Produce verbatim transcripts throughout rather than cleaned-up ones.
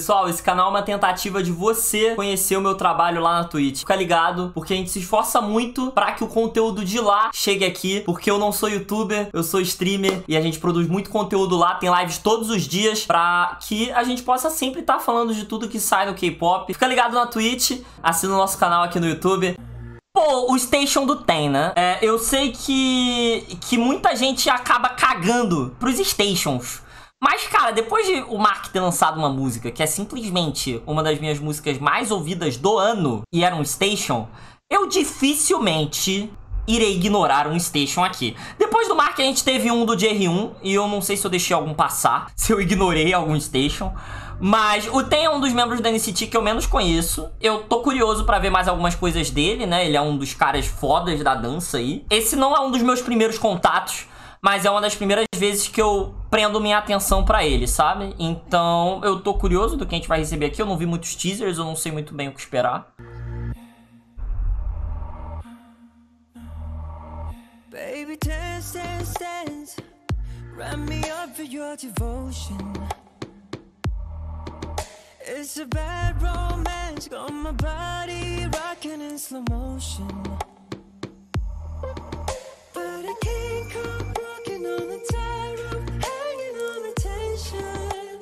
Pessoal, esse canal é uma tentativa de você conhecer o meu trabalho lá na Twitch. Fica ligado, porque a gente se esforça muito pra que o conteúdo de lá chegue aqui, porque eu não sou youtuber, eu sou streamer e a gente produz muito conteúdo lá, tem lives todos os dias pra que a gente possa sempre estar falando de tudo que sai no K-pop. Fica ligado na Twitch, assina o nosso canal aqui no YouTube. Pô, o Station do Ten, né? É, eu sei que, que muita gente acaba cagando pros Stations. Mas, cara, depois de o Mark ter lançado uma música que é simplesmente uma das minhas músicas mais ouvidas do ano e era um Station, eu dificilmente irei ignorar um Station aqui. Depois do Mark a gente teve um do J R um e eu não sei se eu deixei algum passar, se eu ignorei algum Station. Mas o Ten é um dos membros da N C T que eu menos conheço. Eu tô curioso pra ver mais algumas coisas dele, né? Ele é um dos caras fodas da dança aí. Esse não é um dos meus primeiros contatos, mas é uma das primeiras vezes que eu prendo minha atenção pra ele, sabe? Então eu tô curioso do que a gente vai receber aqui. Eu não vi muitos teasers, eu não sei muito bem o que esperar. Baby, dance, dance, dance. Wrap me up for your devotion. It's a bad romance, got my body rocking in slow motion. But I can't come walking on the tightrope, hanging on the tension.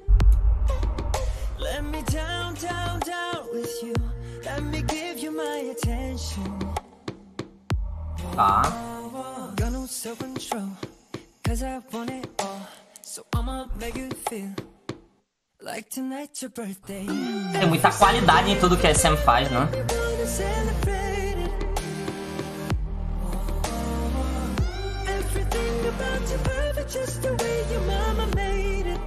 Let me down, down, down with you. Let me give you my attention. Tá. Got no self-control, cause I want it all. So I'ma make you feel like tonight's your birthday. Tem muita qualidade em tudo que a S M faz, né? Everything about you perfect, just the way your mama made it.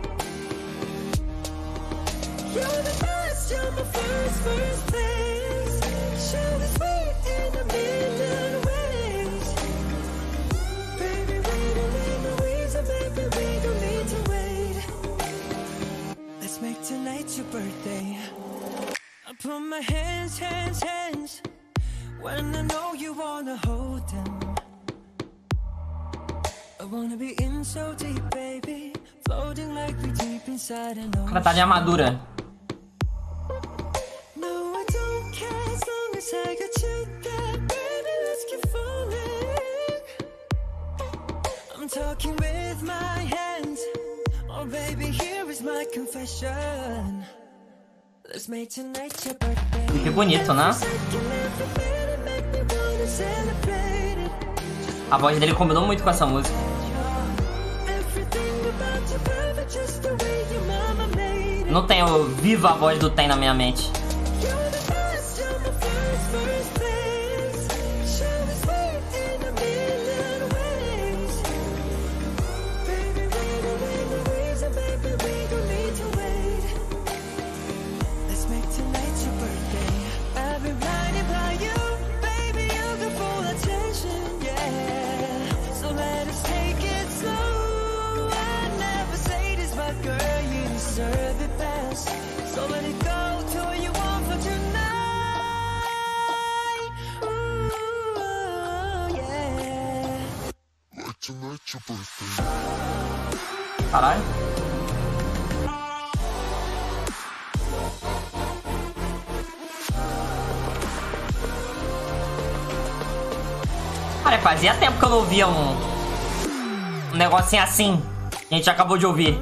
You're the best, you're my first, first place. Show me sweet in a million ways. Baby, we don't need no reason, baby, we don't need to wait. Let's make tonight your birthday. I put my hands, hands, hands when I know you wanna hold them. I wanna be in so deep, baby, floating like we deep inside an ocean. O cara tá de armadura. No, I don't care as long as I got you there, baby, let's keep falling. I'm talking with my hands. Oh baby, here is my confession. Let's make tonight your birthday. Que bonito, né? A voz dele combinou muito com essa música. Não tenho viva a voz do Ten na minha mente. So let it go to what you want for tonight. Ooh, yeah. Like tonight's your birthday. Caralho. Cara, fazia tempo que eu não ouvia um, um negocinho assim que a gente acabou de ouvir.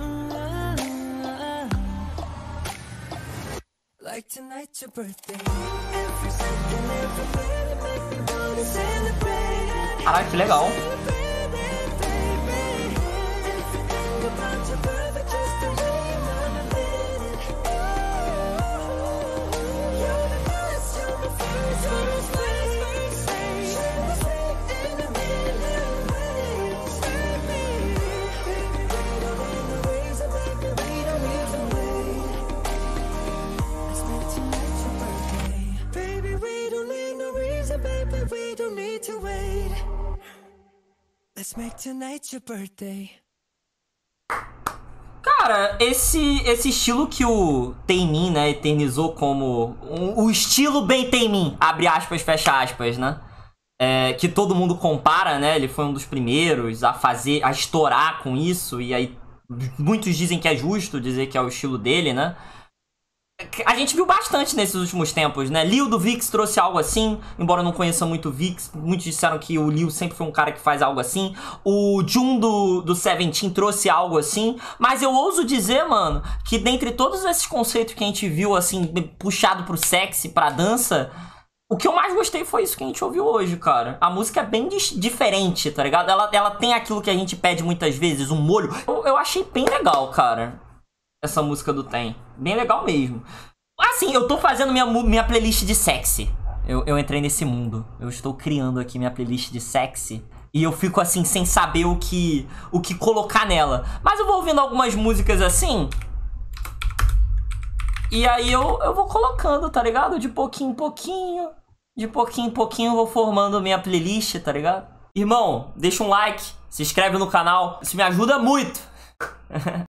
Caralho, que legal. Let's make tonight your birthday. Cara, esse, esse estilo que o Taemin, né, eternizou como um, o estilo bem Taemin, abre aspas, fecha aspas, né? É, que todo mundo compara, né? Ele foi um dos primeiros a fazer, a estourar com isso. E aí muitos dizem que é justo dizer que é o estilo dele, né? A gente viu bastante nesses últimos tempos, né? Lil do Vix trouxe algo assim, embora eu não conheça muito o Vix. Muitos disseram que o Lil sempre foi um cara que faz algo assim. O Jun do, do Seventeen trouxe algo assim. Mas eu ouso dizer, mano, que dentre todos esses conceitos que a gente viu, assim, puxado pro sexy, pra dança, o que eu mais gostei foi isso que a gente ouviu hoje, cara. A música é bem diferente, tá ligado? Ela, ela tem aquilo que a gente pede muitas vezes, um molho. Eu, eu achei bem legal, cara, essa música do Tem. Bem legal mesmo. Assim, eu tô fazendo minha, minha playlist de sexy. Eu, eu entrei nesse mundo. Eu estou criando aqui minha playlist de sexy. E eu fico assim, sem saber o que, o que colocar nela. Mas eu vou ouvindo algumas músicas assim. E aí eu, eu vou colocando, tá ligado? De pouquinho em pouquinho. De pouquinho em pouquinho eu vou formando minha playlist, tá ligado? Irmão, deixa um like, se inscreve no canal. Isso me ajuda muito.